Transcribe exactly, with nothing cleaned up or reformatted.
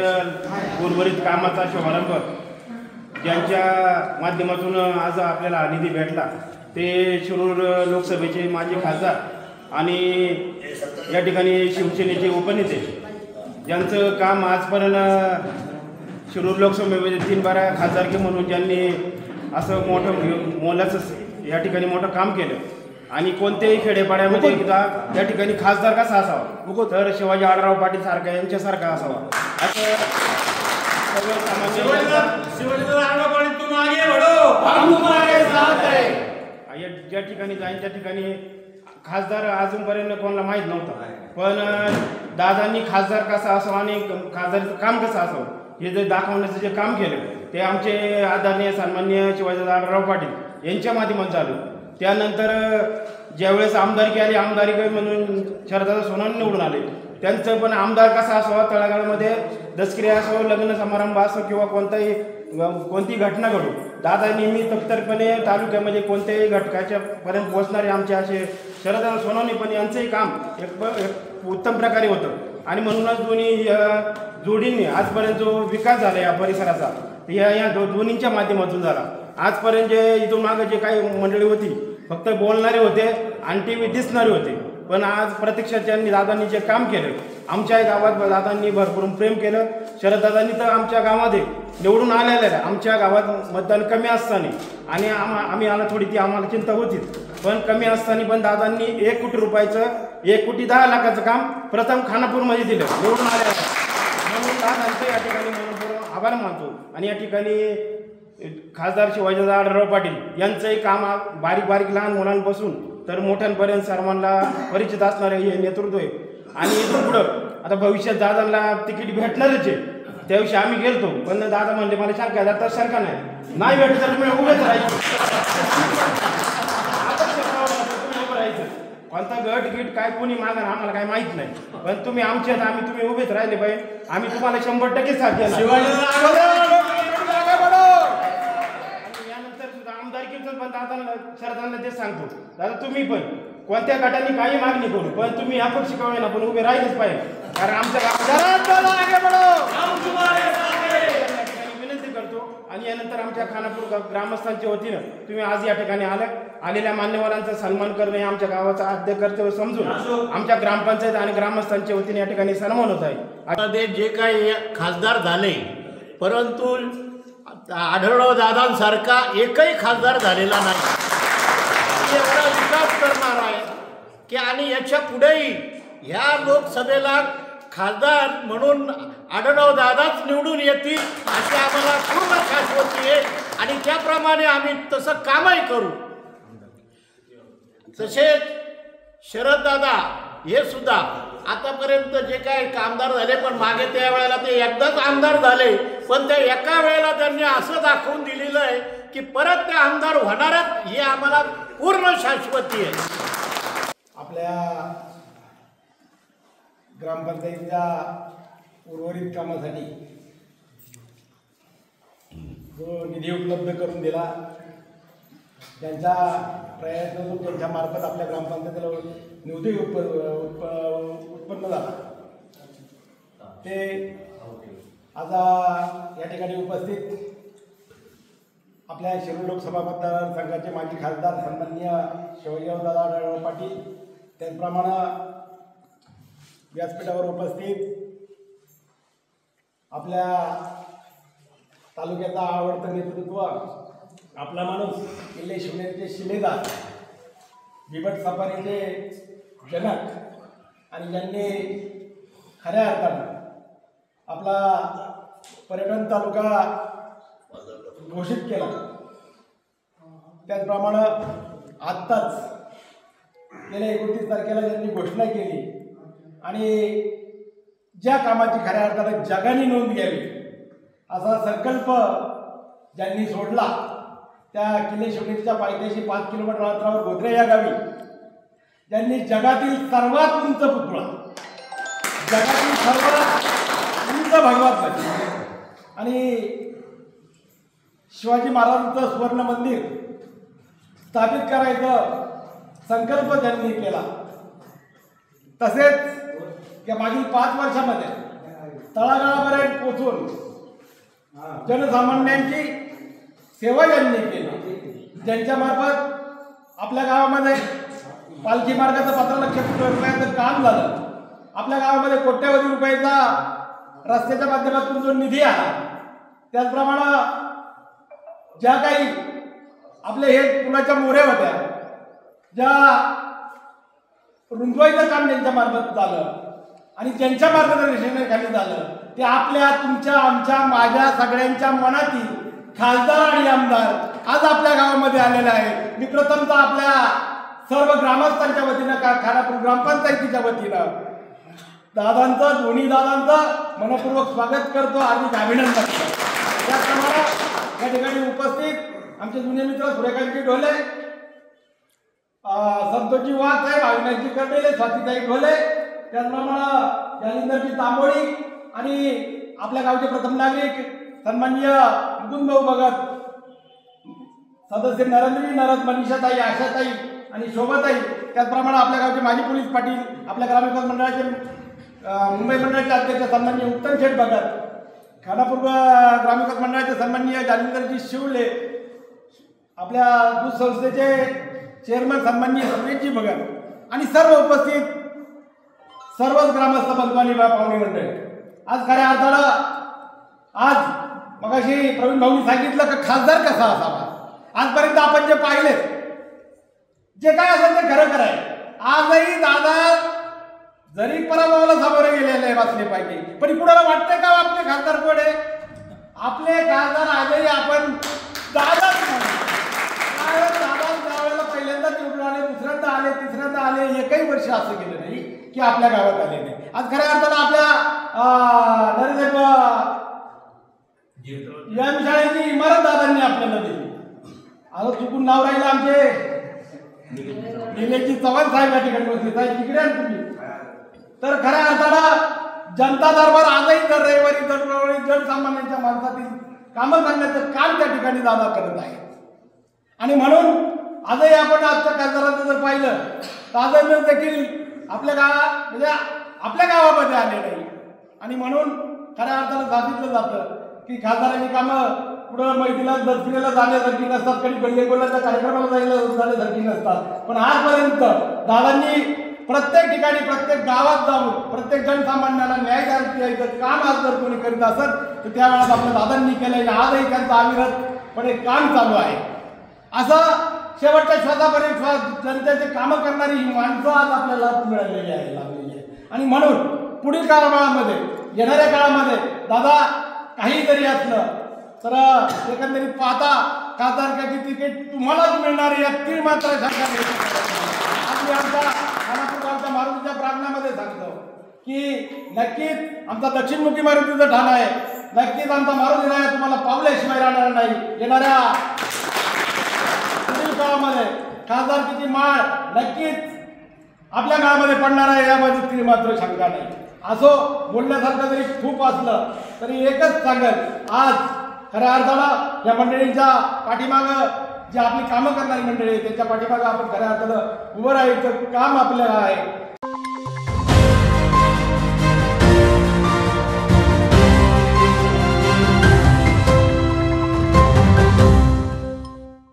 उर्वरित कामाचा शुभारंभ ज्यांच्या माध्यमातून आज आपल्याला निधी भेटला ते शिरूर लोकसभेचे माजी खासदार आणि या ठिकाणी शिवसेनेचे उपनेते ज्यांचं काम आजपर्यंत शिरूर लोकसभेमध्ये तीन बारा खासदारकी म्हणून ज्यांनी असं मोठं मोलाचं या ठिकाणी मोठं काम केलं आणि कोणत्याही खेडेपाड्यामध्ये एकदा या ठिकाणी खासदार कसा असावा तर शिवाजी आढळराव पाटील सारखा यांच्यासारखा असावा असं ज्या ठिकाणी जाईन त्या ठिकाणी खासदार अजूनपर्यंत कोणाला माहीत नव्हता, पण दादांनी खासदार कसा असावा आणि खासदारचं काम कसं असावं हे जे दाखवण्याचं जे काम केलं ते आमचे आदरणीय सन्माननीय शिवाजी आढळराव पाटील यांच्या माध्यमातून झालं. त्यानंतर ज्यावेळेस आमदारकी आली आमदारी म्हणून शरदादा सोनवणे निवडून आले, त्यांचं पण आमदार कसा असावा तळागाळामध्ये दसक्रिया असो लग्न समारंभ असो किंवा कोणताही कोणती घटना घडू दादा नेहमी तत्परपणे तालुक्यामध्ये कोणत्याही घटकाच्या पर्यंत पोहोचणारे आमचे असे शरदादा सोनवणे पण यांचंही काम एक उत्तम प्रकारे होतं आणि म्हणूनच दोन्ही जोडींनी आजपर्यंत जो विकास झाला या परिसराचा या या दो दोन्हींच्या माध्यमातून झाला. आजपर्यंत जे इथून मागं जे काही मंडळी होती फक्त बोलणारे होते आणि टी व्ही दिसणारे होते, पण आज प्रत्यक्षात त्यांनी दादांनी जे काम केलं आमच्या गावात दादांनी भरपूर प्रेम केलं. शरददादांनी तर आमच्या गावामध्ये निवडून आलेलं आहे, आमच्या गावात मतदान कमी असताना आणि आम आम्ही आला थोडी ती आम्हाला चिंता होतीच, पण कमी असताना पण दादांनी एक कोटी रुपयाचं एक कोटी दहा लाखाचं काम प्रथम खानापूरमध्ये दिलं निवडून आलेलं आहे. म्हणून दादांचे या ठिकाणी मनपूर्वक आभार मानतो आणि या ठिकाणी खासदार शिवाजी आढळराव पाटील यांचंही काम बारीक बारीक लहान मुलांपासून तर मोठ्यांपर्यंत सर्वांना परिचित असणारे हे नेतृत्व आहे आणि इथून पुढं आता भविष्यात दादांना तिकीट भेटणारच आहे. त्या दिवशी आम्ही गेलतो पण दादा म्हणले मला शंका आहे तर शंका नाही नाही भेटत तर तुम्ही उभेच राहायचं उभं राहायचं कोणता गट गीट काय कोणी मागा आम्हाला काय माहीत नाही, पण तुम्ही आमच्यात आम्ही तुम्ही उभेच राहिले पाहिजे. आम्ही तुम्हाला शंभर टक्के साथ द्यायला पण दादांना शरदांना ते सांगतो दादा तुम्ही पण कोणत्या गटाने काही मागणी करू पण तुम्ही या पक्षी कळवायला पण उभे राहिलेच पाहिजे, कारण आमच्या विनंती करतो. आणि यानंतर आमच्या खानापूर ग्रामस्थांच्या वतीनं तुम्ही आज या ठिकाणी आलं आलेल्या मान्यवरांचा सन्मान करणे आमच्या गावाचा आद्य कर्तव्य समजून आमच्या ग्रामपंचायत आणि ग्रामस्थांच्या वतीने या ठिकाणी सन्मान होत आहे. आता ते जे काही खासदार झाले परंतु आढळराव दादांसारखा एकही खासदार झालेला नाही. एवढा विकास करणार आहे की आणि याच्या पुढेही ह्या लोकसभेला खासदार म्हणून आढळराव दादाच निवडून येतील अशी आम्हाला पूर्ण शाश्वती आहे आणि त्याप्रमाणे आम्ही तसं कामही करू. तसेच शरददादा हे सुद्धा आतापर्यंत जे काही आमदार झाले पण मागे त्या वेळेला ते एकदाच आमदार झाले, पण त्या एका वेळेला त्यांनी असं दाखवून दिलेलं आहे की परत ते आमदार होणारच ही आम्हाला पूर्ण शाश्वती आहे. आपल्या ग्रामपंचायतीच्या उर्वरित कामासाठी जो निधी उपलब्ध करून दिला त्यांच्या प्रयत्नातून त्यांच्या मार्फत आपल्या ग्रामपंचायतीला निधी उत्प उत्पन्न झाला ते आज या ठिकाणी उपस्थित आपल्या शिरूर लोकसभा मतदारसंघाचे माजी खासदार सन्माननीय शिवाजीराव दादा आढळराव पाटील त्याचप्रमाणे व्यासपीठावर उपस्थित आपल्या तालुक्याचा आवडतं नेतृत्व आपला माणूस किल्ले शिवनेरीचे शिलेदार बिबट सफारीचे जनक आणि ज्यांनी खऱ्या अर्थानं आपला पर्यटन तालुका घोषित केला, त्याचप्रमाणे आत्ताच गेल्या एकोणतीस तारखेला ज्यांनी घोषणा केली आणि ज्या कामाची खऱ्या अर्थानं जगाने नोंद घ्यावी असा संकल्प ज्यांनी सोडला त्या किल्ले शिवनेरीच्या पायथ्याशी पाच किलोमीटर अंतरावर गोधरे या गावी ज्यांनी जगातील सर्वात उंच पुतळा जगातील सर्वात उंच भगवान आणि शिवाजी महाराजांचं सुवर्ण मंदिर स्थापित करायचं संकल्प त्यांनी केला. तसेच या मागील पाच वर्षामध्ये तळागाळापर्यंत पोचून जनसामान्यांची सेवा ज्यांनी केली, ज्यांच्या मार्फत आपल्या गावामध्ये पालखी मार्गाचं पंधरा लक्ष कोटी रुपयाचं काम झालं, आपल्या गावामध्ये कोट्यवधी रुपयाचा रस्त्याच्या माध्यमातून जो निधी आला, त्याचप्रमाणे ज्या काही आपले हे पुलाच्या मोऱ्या होत्या, ज्या रुंदवाईचं काम ज्यांच्या मार्फत झालं आणि ज्यांच्या मार्गदर्शनाखाली झालं, ते आपल्या तुमच्या आमच्या माझ्या सगळ्यांच्या मनातील खासदार आणि आमदार आज आपल्या गावामध्ये आलेले आहे. मी प्रथमतः आपल्या सर्व ग्रामस्थांच्या वतीनं का खानापूर ग्रामपंचायतीच्या वतीनं दादांचं दोन्ही दादांचं मनपूर्वक स्वागत करतो, हार्दिक अभिनंदन करतो. त्याचप्रमाणे या ठिकाणी उपस्थित आमचे जुने मित्र सूर्यकांतजी ढोले, संतोषजी वाघ साहेब, अविनाशजी कर्डेले, स्वातीताई ढोले, त्याचप्रमाणे जालिंदरजी तांबोळी आणि आपल्या गावचे प्रथम नागरिक सन्माननीय मुकुंद भाऊ भगत, सदस्य नरेंद्रजी नरद, मनीषाताई, आशाताई आणि शोभाताई, त्याचप्रमाणे आपल्या गावचे माजी पोलीस पाटील, आपल्या ग्रामविकास मंडळाचे मुंबई मंडळाचे अध्यक्ष सन्माननीय उत्तम शेठ भगत, खानापूर ग्रामविकास मंडळाचे सन्माननीय जालिंदरजी शिवले, आपल्या दूध संस्थेचे चेअरमन सन्माननीय रमेशजी भगत आणि सर्व उपस्थित सर्वच ग्रामस्थ बंधुआनी पाहुणे मंडळी. आज खऱ्या अर्थानं आज मगाशी प्रवीण भाऊनी सांगितलं की खासदार कसा असावा. आजपर्यंत आपण जे पाहिले जे काय असेल ते खरं खरं आहे. आजही दादा जरी पराभवाला सामोरे गेलेले वाचले पाहिजे, पण कुणाला वाटतंय का आपले खासदार कोण आहे? आपले खासदार आजही आपण दादाच म्हणतो. दादा त्यावेळेला पहिल्यांदा निवडून आले, दुसऱ्यांदा आले, तिसऱ्यांदा आले, एकही वर्ष असं गेलं नाही की आपल्या गावात आले नाही. आज खऱ्या अर्थानं आपल्या नरेंद्र या शाळेची इमारत दादांनी आपल्याला दिली. आता चुकून नाव राहिलं आमचे निलेशजी चव्हाण साहेब या ठिकाणी बसले, साहेब तिकडे आहे तुम्ही. तर खऱ्या अर्थानं जनता दरबार आजही दर रविवारी दर रविवारी जनसामान्यांच्या माणसातील कामं करण्याचं काम त्या ठिकाणी दादा करत आहे. आणि म्हणून आजही आपण आजच्या खासदारांचं जर पाहिलं तर आजही देखील आपल्या गावा म्हणजे आपल्या गावामध्ये आले नाही. आणि म्हणून खऱ्या अर्थानं सांगितलं जातं की खासदारांची कामं पुढं मैत्रीला दर्शनीला जाण्यासारखी नसतात, कधी बंडेगोलाच्या कार्यक्रमाला जायला जाण्यासारखी नसतात. पण आजपर्यंत दादांनी प्रत्येक ठिकाणी प्रत्येक गावात जाऊन प्रत्येक जनसामान्याला न्याय द्यायचं काम आज जर कोणी करीत असेल तर त्यावेळेस आपल्या दादांनी केलं. आजही त्यांचं अविरतपणे काम चालू आहे. असं शेवटच्या श्वासापर्यंत श्वास जनतेचे कामं करणारी ही माणसं आज आपल्याला मिळालेली आहे, लाभलेली आहे. आणि म्हणून पुढील काळामध्ये येणाऱ्या काळामध्ये दादा काही जरी असलं तर एकंदरीत पाहता खासदारकीची तिकीट तुम्हालाच मिळणार याची मात्र शंका नाही. आज मी आमच्या खानापूर गावच्या मारुतीच्या प्रांगणामध्ये सांगतो की नक्कीच आमचा दक्षिणमुखी मारुतीचं ठाण आहे. नक्कीच आमचा मारुती राया तुम्हाला पावल्याशिवाय राहणार नाही. येणाऱ्या पुढील काळामध्ये खासदारकीची माळ नक्कीच आपल्या गावामध्ये पडणार आहे यामध्ये तरी मात्र शंका नाही. असो बोलण्यासारखं जरी खूप असलं तरी एकच सांगेल, आज खऱ्या अर्थानं या मंडळींच्या पाठीमागं जे आपली कामं करणारी मंडळी आहे त्याच्या पाठीमागं आपण खऱ्या अर्थानं उभं राहायचं काम आपल्याला आहे.